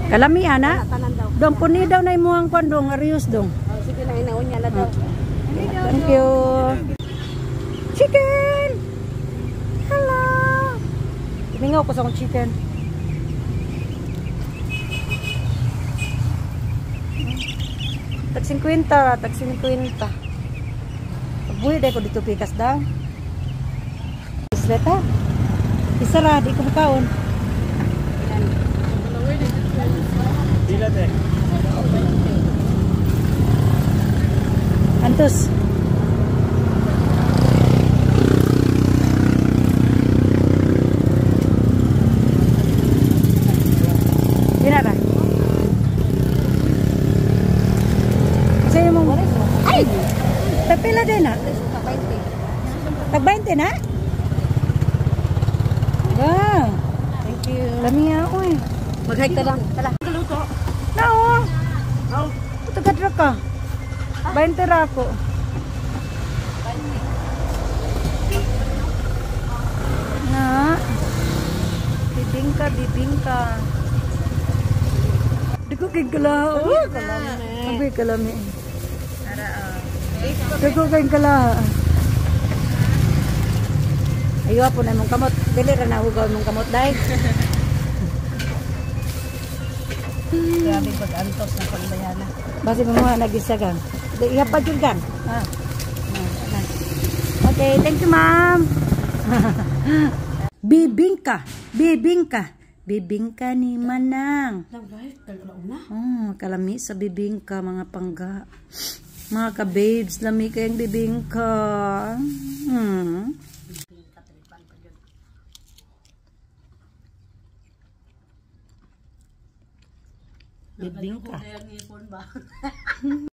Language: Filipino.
Kalami ana. Tanan daw. Dong puni daw na imuhang kwan dong arius dong. Oh, sige na inaon niya na daw. Thank you. Chicken. Hello. Iningaw ko sa akong chicken. Tag 50, tag 50. Buhay dahil ko dito pikas daw. Isleta. Isara, di ko makaon. Dila te. Antos. Dinara. Sa'yo mong... Ay! Tagpila din na? Tag 20 na? Wow! Thank you. Lami ako eh. Mag-hike ka lang. Tala. Kaluto. Nao! Ito kadra ka. 20 ra ako. Na. Bibingka, bibingka. Di ko kayong kalaha. Sabi kalami. Di ko kayong kalaha. Ayaw po na mong kamot. Dili ra na hugaw mong kamot dahil. Grabe pag-antos na pagbayana. Basi mo mga nagisagang. Ihapad yun kan. Okay, thank you ma'am. Bibingka. Bibingka. Bibingka ni Manang. Kalami sa bibingka mga pangga. Mga ka-babes, lami kayang bibingka. Bibingka.